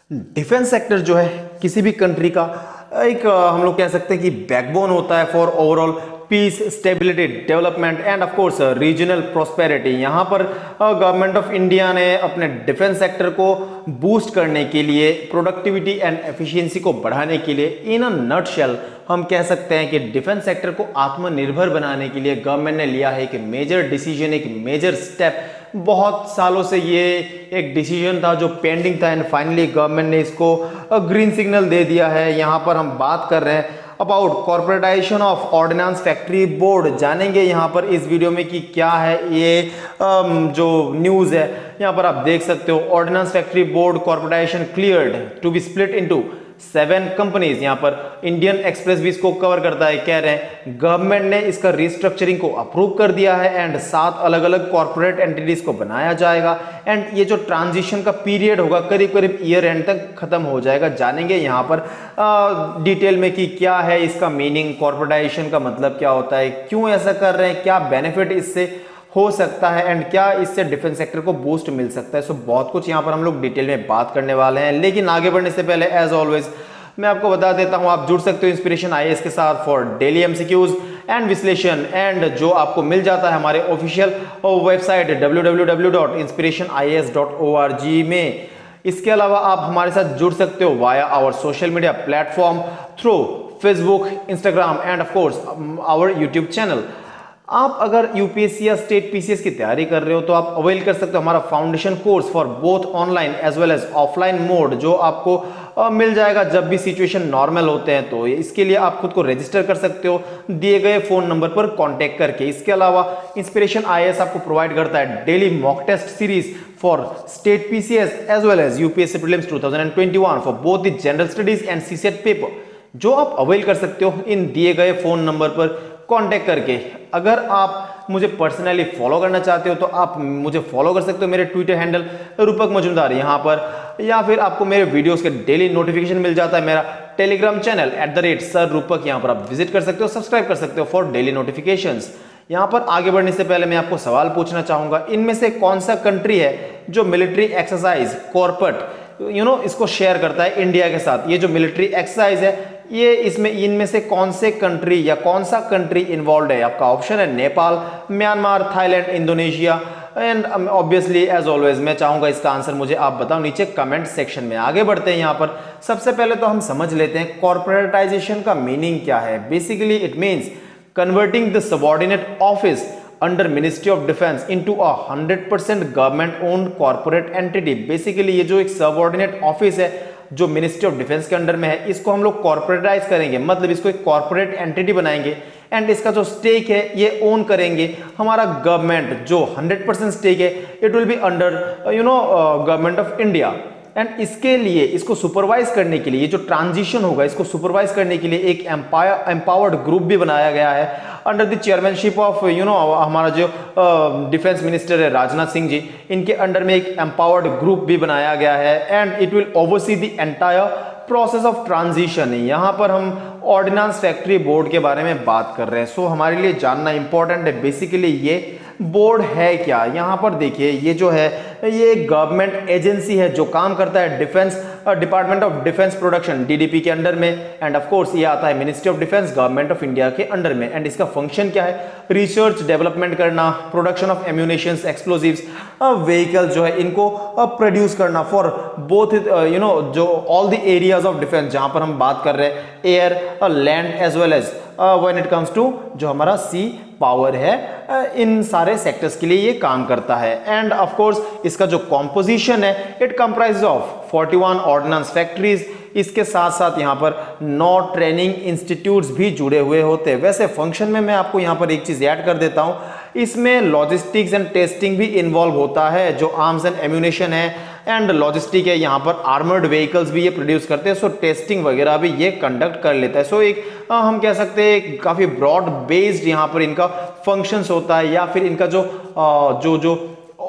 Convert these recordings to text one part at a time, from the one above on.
Defence sector जो है किसी भी कंट्री का एक हम लोग कह सकते हैं कि बैकबोन होता है for overall peace, stability, development and of course regional prosperity. यहाँ पर गवर्नमेंट ऑफ इंडिया ने अपने डिफेंस सेक्टर को बूस्ट करने के लिए, प्रोडक्टिविटी एंड एफिशिएंसी को बढ़ाने के लिए, इन अ नटशेल हम कह सकते हैं कि डिफेंस सेक्टर को आत्मनिर्भर बनाने के लिए गवर्नमेंट ने लिया है एक मेजर डिसीजन, एक मेजर स्टेप। बहुत सालों से ये एक डिसीजन था जो पेंडिंग था एंड फाइनली गवर्नमेंट ने इसको ग्रीन सिग्नल दे दिया है। यहाँ पर हम बात कर रहे हैं about corporatization of ordnance factory board. जानेंगे यहाँ पर इस वीडियो में कि क्या है ये जो न्यूज़ है। यहाँ पर आप देख सकते हो ordnance factory board corporatization cleared to be split into 7 companies. यहाँ पर इंडियन एक्सप्रेस भी इसको कवर करता है। कह रहे हैं गवर्नमेंट ने इसका रिस्ट्रक्चरिंग को अप्रूव कर दिया है एंड 7 अलग अलग कॉर्पोरेट एंटिटीज को बनाया जाएगा एंड ये जो ट्रांजिशन का पीरियड होगा करीब करीब ईयर एंड तक खत्म हो जाएगा। जानेंगे यहाँ पर डिटेल में कि क्या है इसका मीनिंग, कॉर्पोरेटाइजेशन का मतलब क्या होता है, क्यों ऐसा कर रहे हैं, क्या बेनिफिट इससे हो सकता है एंड क्या इससे डिफेंस सेक्टर को बूस्ट मिल सकता है। सो बहुत कुछ यहाँ पर हम लोग डिटेल में बात करने वाले हैं। लेकिन आगे बढ़ने से पहले एज ऑलवेज मैं आपको बता देता हूँ, आप जुड़ सकते हो इंस्पिरेशन आईएएस के साथ फॉर डेली एमसीक्यूज एंड विश्लेषण, एंड जो आपको मिल जाता है हमारे ऑफिशियल वेबसाइट www.inspirationias.org में। इसके अलावा आप हमारे साथ जुड़ सकते हो via our social media platform through Facebook, Instagram and of course our YouTube channel. आप अगर यूपीएससी या स्टेट पीसीएस की तैयारी कर रहे हो तो आप अवेल कर सकते हो हमारा foundation course for both online as well as offline mode, जो आपको मिल जाएगा जब भी सिचुएशन नॉर्मल होते हैं। तो इसके लिए आप खुद को रजिस्टर कर सकते हो दिए गए फोन नंबर पर कांटेक्ट करके। इसके अलावा इंस्पिरेशन आईएएस आपको प्रोवाइड करता है daily mock test series for state PCS as well as UPSC prelims 2021 for both the general studies and CSAT paper, जो आप अवेल कर सकते हो इन दिए गए फोन नंबर पर कांटेक्ट करके। अगर आप मुझे पर्सनली फॉलो करना चाहते हो तो आप मुझे फॉलो कर सकते हो मेरे ट्विटर हैंडल रूपक मजूमदार यहाँ पर, या फिर आपको मेरे वीडियोस के डेली नोटिफिकेशन मिल जाता है मेरा टेलीग्राम चैनल @सर रूपक। यहाँ पर आप विजिट कर सकते हो, सब्सक्राइब कर सकते हो फॉर डेली नोटिफिकेशंस। यहाँ पर आगे बढ़ने से पहले मैं आपको सवाल पूछना चाहूंगा, इनमें से कौन सा कंट्री है जो मिलिट्री एक्सरसाइज कॉर्पोरेट इसको शेयर करता है इंडिया के साथ। ये जो मिलिट्री एक्सरसाइज है ये इसमें इनमें से कौन से कंट्री या कौन सा कंट्री इन्वॉल्व है? आपका ऑप्शन है Nepal, Myanmar, Thailand, Indonesia and obviously as always मैं चाहूंगा इसका आंसर मुझे आप बताओ नीचे कमेंट सेक्शन में। आगे बढ़ते हैं यहाँ पर। सबसे पहले तो हम समझ लेते हैं कॉर्पोरेटाइजेशन का मीनिंग क्या है। Basically it means converting the subordinate office under ministry of defence into a 100% government owned corporate entity. Basically ये जो एक सबऑर्डिनेट ऑफिस है जो मिनिस्ट्री ऑफ डिफेंस के अंडर में है, इसको हम लोग कॉर्पोरेटाइज करेंगे, मतलब इसको एक कॉर्पोरेट एंटिटी बनाएंगे एंड इसका जो स्टेक है ये ओन करेंगे हमारा गवर्नमेंट। जो 100% स्टेक है it will be under government of India and इसके लिए इसको सुपरवाइज करने के लिए, ये जो ट्रांजिशन होगा इसको सुपरवाइज करने के लिए एक एम्पावर्ड ग्रुप भी बनाया गया है अंडर द चेयरमैनशिप ऑफ हमारा जो डिफेंस मिनिस्टर है राजनाथ सिंह जी, इनके अंडर में एक एम्पावर्ड ग्रुप भी बनाया गया है and it will oversee the entire process of transition. यहाँ पर हम ऑर्डिनेंस फैक्ट्री बोर्ड के बारे में बात कर रहे हैं। सो हमारे लिए जानना इंपॉर्टेंट है बेसिकली ये बोर्ड है क्या। यहाँ पर देखिए ये जो है ये एक गवर्नमेंट एजेंसी है जो काम करता है defence department of defence production DDP के अंडर में एंड ऑफ कोर्स ये आता है ministry of defence government of India के अंडर में। एंड इसका फंक्शन क्या है? रिसर्च डेवलपमेंट करना, production of ammunitions, explosives, vehicle जो है इनको प्रोड्यूस करना फॉर बोथ जो all the areas of defence, जहां पर हम बात कर रहे हैं air, land as well as when it comes to जो हमारा सी पावर है, इन सारे सेक्टर्स के लिए ये काम करता है। एंड ऑफ कोर्स इसका जो कॉम्पोजिशन है it comprise of 41 ordnance factories. इसके साथ साथ यहाँ पर 9 ट्रेनिंग इंस्टीट्यूट्स भी जुड़े हुए होते हैं। वैसे फंक्शन में मैं आपको यहाँ पर एक चीज ऐड कर देता हूँ, इसमें लॉजिस्टिक्स एंड टेस्टिंग भी इन्वॉल्व होता है। जो आर्म्स एंड एम्यूनेशन है एंड लॉजिस्टिक है, यहाँ पर आर्मर्ड व्हीकल्स भी ये प्रोड्यूस करते हैं। सो टेस्टिंग वगैरह भी ये कंडक्ट कर लेता है। सो एक हम कह सकते हैं काफी ब्रॉड बेस्ड यहाँ पर इनका फंक्शंस होता है, या फिर इनका जो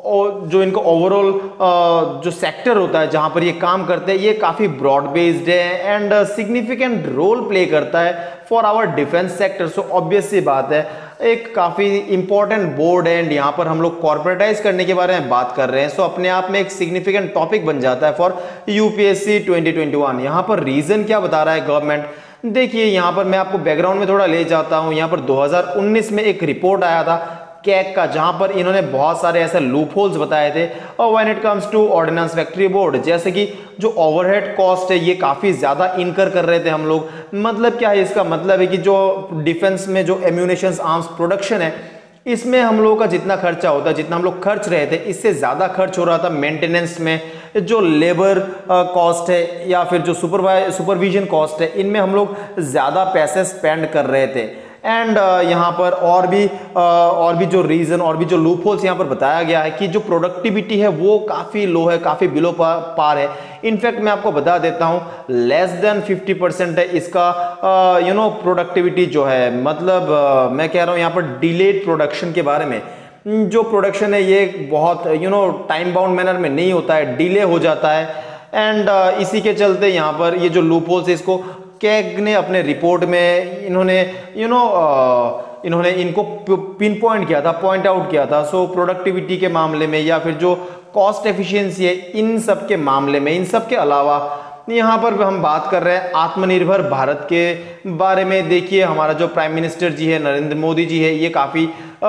जो इनका ओवरऑल जो सेक्टर होता है जहां पर ये काम करते हैं, ये काफी ब्रॉड बेस्ड है एंड सिग्निफिकेंट रोल प्ले करता है for our defence sector. So obvious सी बात है, एक काफी इंपॉर्टेंट बोर्ड है एंड यहाँ पर हम लोग कॉर्पोरेटाइज करने के बारे में बात कर रहे हैं। सो अपने आप में एक सिग्निफिकेंट टॉपिक बन जाता है फॉर यूपीएससी 2021। यहाँ पर रीजन क्या बता रहा है गवर्नमेंट, देखिए यहाँ पर मैं आपको बैकग्राउंड में थोड़ा ले जाता हूँ। यहाँ पर 2019 में एक रिपोर्ट आया था कैग का, जहां पर इन्होंने बहुत सारे ऐसे लूप होल्स बताए थे और when it comes to ordnance factory board, जैसे कि जो ओवरहेड कॉस्ट है ये काफी ज्यादा इनकर कर रहे थे हम लोग। मतलब क्या है, इसका मतलब है कि जो डिफेंस में जो एम्यूनेशंस आर्म्स प्रोडक्शन है, इसमें हम लोगों का जितना खर्चा होता है, जितना हम लोग खर्च रहे थे, इससे ज्यादा खर्च हो रहा था मेंटेनेंस में, जो लेबर कॉस्ट है या फिर जो सुपरविजन कॉस्ट है, इनमें हम लोग ज्यादा पैसे स्पेंड कर रहे थे। एंड यहाँ पर और भी जो रीजन और भी जो लूप होल्स यहाँ पर बताया गया है कि जो प्रोडक्टिविटी है वो काफी लो है, काफी बिलो पार है। इनफैक्ट मैं आपको बता देता हूँ लेस देन 50% है इसका प्रोडक्टिविटी जो है। मतलब मैं कह रहा हूँ यहाँ पर डिलेड प्रोडक्शन के बारे में। जो प्रोडक्शन है ये बहुत टाइम बाउंड मैनर में नहीं होता है, डिले हो जाता है। एंड इसी के चलते यहाँ पर ये जो लूप होल्स है इसको कैग ने अपने रिपोर्ट में इन्होंने इनको पिन पॉइंट किया था, पॉइंट आउट किया था। सो प्रोडक्टिविटी के मामले में या फिर जो कॉस्ट एफिशिएंसी है, इन सब के मामले में, इन सब के अलावा यहाँ पर हम बात कर रहे हैं आत्मनिर्भर भारत के बारे में। देखिए हमारा जो प्राइम मिनिस्टर जी है नरेंद्र मोदी जी है, ये काफी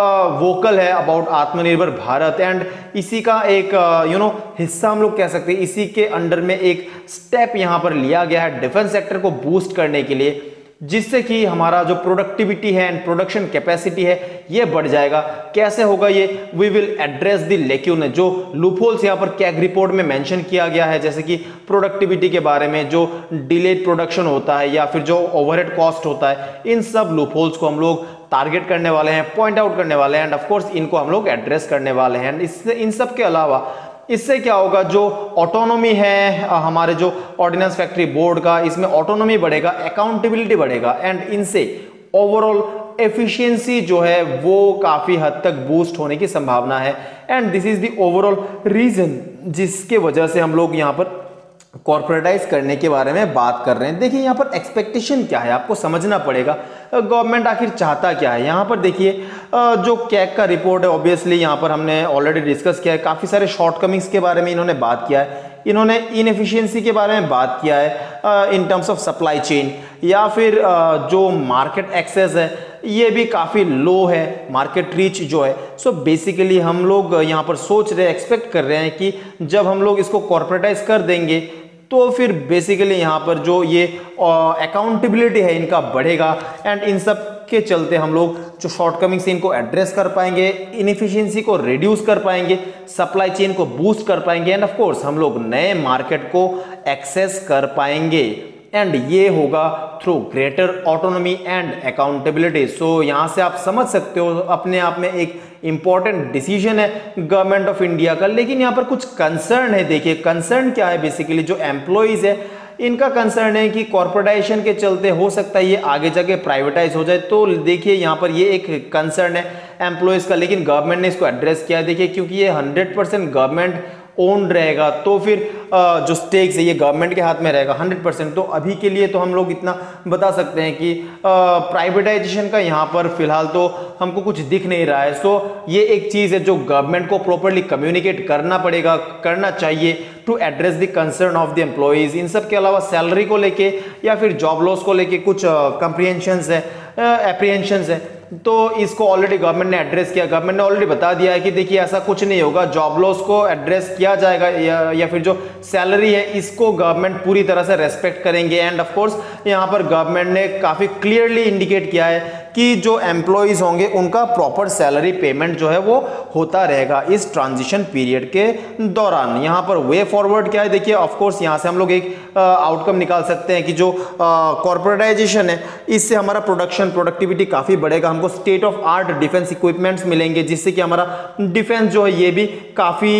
वोकल है अबाउट आत्मनिर्भर भारत एंड इसी का एक हिस्सा हम लोग कह सकते हैं। इसी के अंडर में एक स्टेप यहाँ पर लिया गया है डिफेंस सेक्टर को बूस्ट करने के लिए, जिससे कि हमारा जो प्रोडक्टिविटी है एंड प्रोडक्शन कैपेसिटी है ये बढ़ जाएगा। कैसे होगा ये, we will address the lacuna, जो लूपहोल्स यहाँ पर कैग रिपोर्ट में मेंशन किया गया है, जैसे कि प्रोडक्टिविटी के बारे में, जो डिलेड प्रोडक्शन होता है या फिर जो ओवरहेड कॉस्ट होता है, इन सब लूपहोल्स को हम लोग टारगेट करने वाले हैं, पॉइंट आउट करने वाले हैं एंड ऑफ कोर्स इनको हम लोग एड्रेस करने वाले हैं। इससे इन सब के अलावा इससे क्या होगा, जो ऑटोनॉमी है हमारे जो ऑर्डिनेंस फैक्ट्री बोर्ड का, इसमें ऑटोनॉमी बढ़ेगा, अकाउंटेबिलिटी बढ़ेगा एंड इनसे ओवरऑल एफिशिएंसी जो है वो काफी हद तक बूस्ट होने की संभावना है। And this is the overall reason जिसके वजह से हम लोग यहाँ पर कॉर्पोरेटाइज करने के बारे में बात कर रहे हैं। देखिए यहाँ पर एक्सपेक्टेशन क्या है, आपको समझना पड़ेगा गवर्नमेंट आखिर चाहता क्या है। यहाँ पर देखिए जो कैग का रिपोर्ट है, ऑब्वियसली यहाँ पर हमने ऑलरेडी डिस्कस किया है, काफी सारे शॉर्टकमिंग्स के बारे में इन्होंने बात किया है, इन्होंने इनएफिशिएंसी के बारे में बात किया है in terms of supply chain, या फिर जो मार्केट एक्सेस है ये भी काफी लो है, मार्केट रीच जो है। सो बेसिकली हम लोग यहाँ पर सोच रहे, एक्सपेक्ट कर रहे हैं कि जब हम लोग इसको कॉर्पोरेटाइज कर देंगे तो फिर बेसिकली यहाँ पर जो ये अकाउंटेबिलिटी है इनका बढ़ेगा एंड इन सब के चलते हम लोग जो शॉर्टकमिंग्स इनको एड्रेस कर पाएंगे, इनएफिशिएंसी को रिड्यूस कर पाएंगे, सप्लाई चेन को बूस्ट कर पाएंगे एंड ऑफ कोर्स हम लोग नए मार्केट को एक्सेस कर पाएंगे एंड ये होगा through greater autonomy and accountability. So यहाँ से आप समझ सकते हो अपने आप में एक इंपॉर्टेंट डिसीजन है गवर्नमेंट ऑफ इंडिया का। लेकिन यहाँ पर कुछ कंसर्न है। देखिए कंसर्न क्या है, बेसिकली जो एम्प्लॉइज है इनका कंसर्न है कि कॉर्पोरेटाइजेशन के चलते हो सकता है ये आगे जाके प्राइवेटाइज हो जाए। तो देखिए यहाँ पर ये एक कंसर्न है एम्प्लॉइज का, लेकिन गवर्नमेंट ने इसको एड्रेस किया है। देखिए क्योंकि ये 100% गवर्नमेंट ओन रहेगा तो फिर जो स्टेक्स है ये गवर्नमेंट के हाथ में रहेगा 100%। तो अभी के लिए तो हम लोग इतना बता सकते हैं कि प्राइवेटाइजेशन का यहाँ पर फिलहाल तो हमको कुछ दिख नहीं रहा है। सो ये एक चीज है जो गवर्नमेंट को प्रॉपरली कम्युनिकेट करना पड़ेगा, करना चाहिए to address the concern of the employees. इन सब के अलावा सैलरी को लेके या फिर जॉब लॉस को लेके कुछ कंप्रीहेंशंस है, एप्रीहेंशंस है, तो इसको ऑलरेडी गवर्नमेंट ने एड्रेस किया। गवर्नमेंट ने ऑलरेडी बता दिया है कि देखिए ऐसा कुछ नहीं होगा, जॉब लॉस को एड्रेस किया जाएगा या फिर जो सैलरी है इसको गवर्नमेंट पूरी तरह से रेस्पेक्ट करेंगे। एंड ऑफ कोर्स यहाँ पर गवर्नमेंट ने काफी क्लियरली इंडिकेट किया है कि जो एम्प्लॉइज होंगे उनका प्रॉपर सैलरी पेमेंट जो है वो होता रहेगा इस ट्रांजिशन पीरियड के दौरान। यहाँ पर वे फॉरवर्ड क्या है, देखिए ऑफ कोर्स यहाँ से हम लोग एक आउटकम निकाल सकते हैं कि जो कॉर्पोरेटाइजेशन है इससे हमारा प्रोडक्टिविटी काफी बढ़ेगा, हमको state of art defence equipments मिलेंगे, जिससे कि हमारा डिफेंस जो है ये भी काफी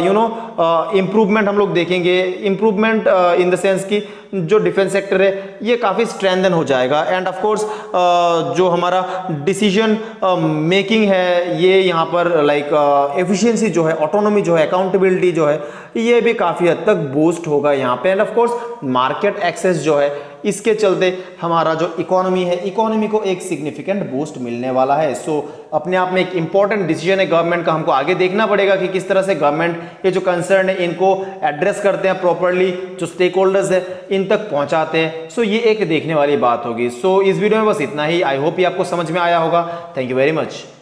इंप्रूवमेंट हम लोग देखेंगे। इंप्रूवमेंट इन द सेंस की जो डिफेंस सेक्टर है ये काफी स्ट्रेंथन हो जाएगा। एंड ऑफ कोर्स जो हमारा हमारा डिसीजन मेकिंग है, ये यहाँ पर लाइक एफिशिएंसी जो है, ऑटोनॉमी जो है, अकाउंटेबिलिटी जो है, ये भी काफ़ी हद तक बूस्ट होगा यहाँ पे। And of course market access जो है, इसके चलते हमारा जो इकोनॉमी है, इकोनॉमी को एक सिग्निफिकेंट बूस्ट मिलने वाला है। सो अपने आप में एक इंपॉर्टेंट डिसीजन है गवर्नमेंट का। हमको आगे देखना पड़ेगा कि किस तरह से गवर्नमेंट ये जो कंसर्न है इनको एड्रेस करते हैं प्रॉपरली, जो स्टेक होल्डर्स है इन तक पहुंचाते हैं। सो ये एक देखने वाली बात होगी। सो इस वीडियो में बस इतना ही। आई होप ये आपको समझ में आया होगा। Thank you very much.